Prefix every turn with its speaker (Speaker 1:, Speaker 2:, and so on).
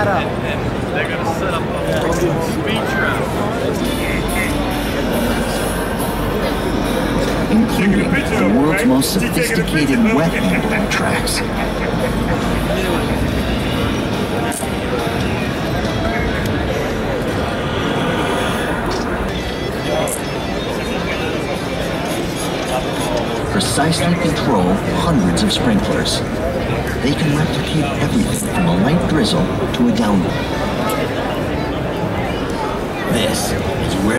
Speaker 1: up.
Speaker 2: They're going to set up a speed trap.
Speaker 3: Including the world's most sophisticated wet handling tracks. Precisely control hundreds of sprinklers. They can replicate everything from a light drizzle to a downpour. This is where